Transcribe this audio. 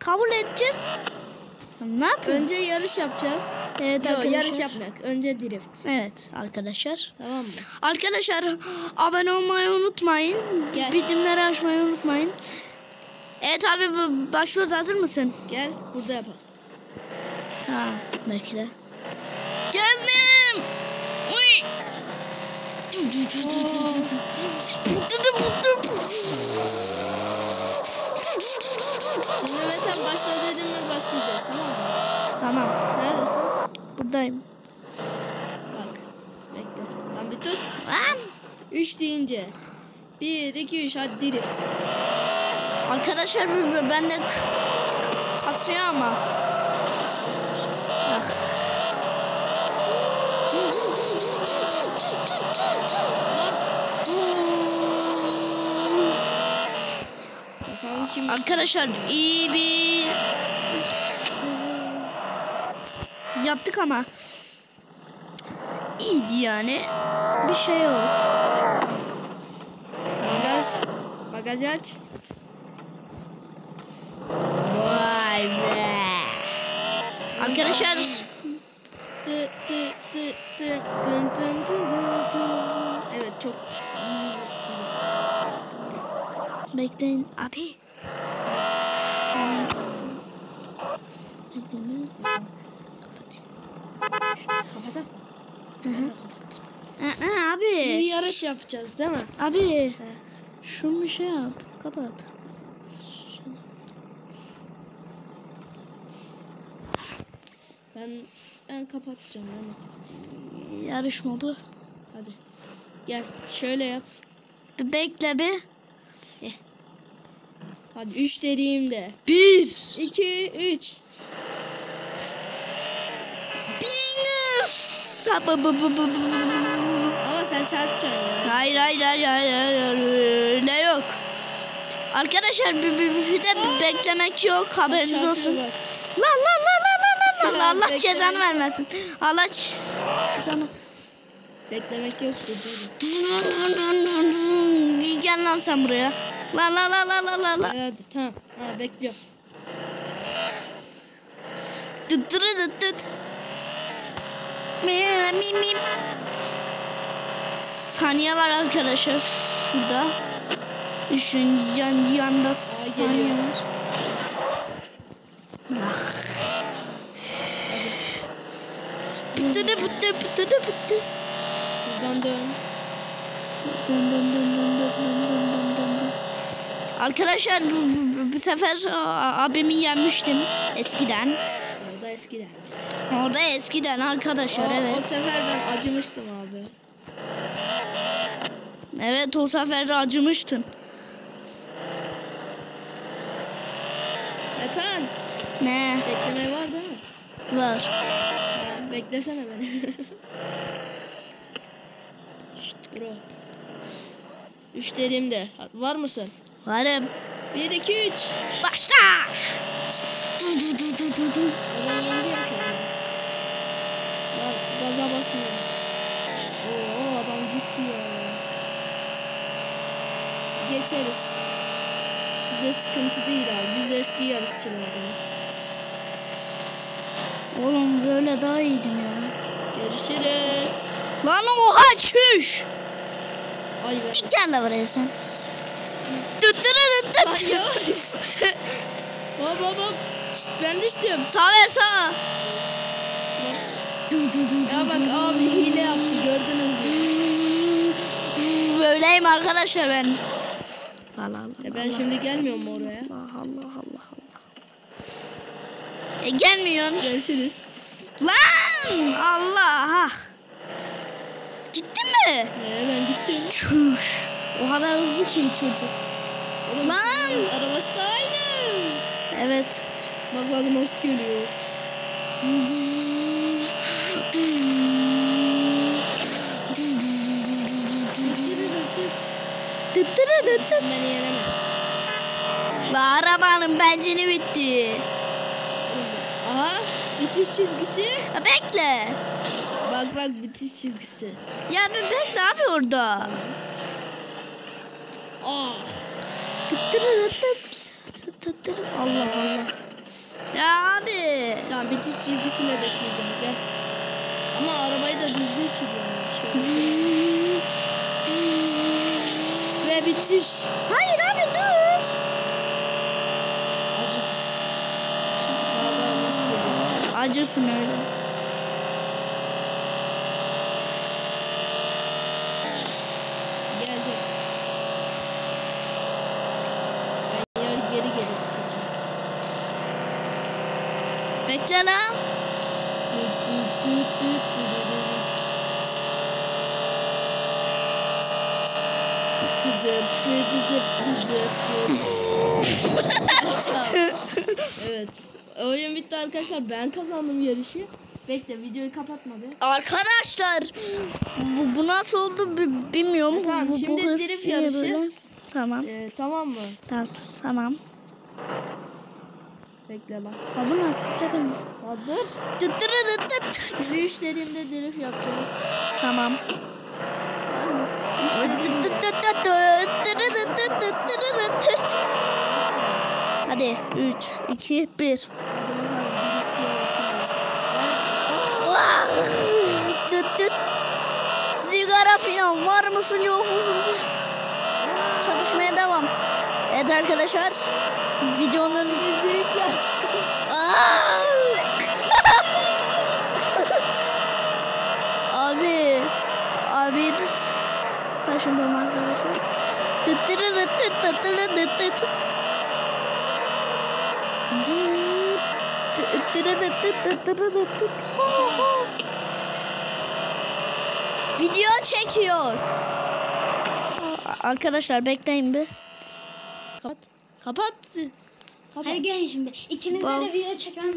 kabul edeceğiz. Ne yapıyorsun? Önce yarış yapacağız. Evet Yok, arkadaşlar. yarış yapmayak. Önce drift. Evet arkadaşlar. Tamam mı? Arkadaşlar abone olmayı unutmayın. Gel. Bildirimleri açmayı unutmayın. Evet abi başlıyoruz, hazır mısın? Gel burada yapalım. Ha bekle. Geldim. Uy. Şimdi mesela başla dedim mi başlayacağız, tamam mı? Tamam. Neredesin? Buradayım. Bak. Bekle. Lan bir dur. Lan. 3 deyince. 1, 2, 3 hadi drift. Arkadaşlar ben de kasıyor ama. Ah. Bakalım kim? Arkadaşlar iyi bir yaptık ama iyiydi yani. Bir şey yok. Bagajı aç. Vay be. Arkadaşlar Evet, çok iyi. bekleyin abi. Bekleyin. Kapatalım. Kapat. Abi. Şimdi yarış yapacağız değil mi? Abi. Şunu bir şey yap. Kapat. Ben kapatacağım. Ben de kapatayım. Yarış modu. Hadi. Gel. Şöyle yap. Bir bekle bir. Hadi 3 dediğimde. 1 2, 3. Ama sen çarpacaksın ya. Hayır. Öyle yok. Arkadaşlar bir de beklemek yok. Haberiniz olsun. Bak. Lan. Allah Bekle. cezanı vermesin. Allah cezanı. Beklemek yok dedi. Gel lan sen buraya. La. Hadi tamam. Ha, bekliyorum. Dıt. Mi. Saniye var arkadaşlar şurada. Düşün yanda saniye geliyor. var. Ah. Bitti. Buradan dön. Dön. Arkadaşlar bu sefer abimi yenmiştim eskiden. Orada eskiden arkadaşlar, O evet. sefer ben acımıştım abi. Evet, o sefer de acımıştın. Metan. Ne? Bekleme var değil mi? Var. Ya, beklesene beni. Şşt bro. 3 dediğimde. Var mısın? Varım. 1, 2, 3. Başla. Ben yeneceğim şimdi. Lan gaza basmıyorum. Oo, adam gitti ya. Geçeriz. Bize sıkıntı değil abi. Biz eski yarışçılarız. Oğlum böyle daha iyiydim ya. Görüşürüz. Lan oha çüş. Ay be. Gel de buraya sen. Ay yavaş. Hop. Şşt, ben düştüm. Sağ ver sağ. Ya bak abi hile yaptı, gördünüz mü? Böyleyim arkadaşlar ben. Allah. Ben şimdi gelmiyorum mu oraya? Allah. Gelmiyorsun. Görüşürüz. Lan Allah. Gitti mi? Ben gittim. Çüş. O kadar hızlı ki çocuk. Oğlum, Lan. arabası da aynı. Evet. Bak nasıl geliyor. Sen beni yenemezsin. La arabanın benzini bitti. Aha, bitiş çizgisi. Ya bekle. Bak bitiş çizgisi. Ya bekle abi orada. Aa. Allah Allah. Ya abi. Tamam bitiş çizgisine bekleyeceğim gel. Ama arabayı da düzgün sür yani. Şöyle. Ve bitiş. Hayır abi dur. Acı. Baba nasıl geliyor? Acırsın öyle. Gel gel. Ben geri bitireceğim. Bekle lan. Evet. Oyun bitti arkadaşlar. Ben kazandım yarışı. Bekle videoyu kapatma be. Arkadaşlar bu nasıl oldu bilmiyorum. Tamam, Bu şimdi hız drift niye yarışı. böyle? Tamam. Tamam mı? Tamam. Bekle lan. Ha bu nasıl sebep? Hazır. Yürüyüş dediğimde drift yapacağız. Tamam. Var mısın? Hadi 3 2 1. Sigara filan var mısın yok musun? Çatışmaya devam. Evet arkadaşlar videonun drift ya. abi taşındım arkadaşlar. Video çekiyoruz. Arkadaşlar bekleyin bir. Kapat. Hadi gelin şimdi. İkinize de video çeken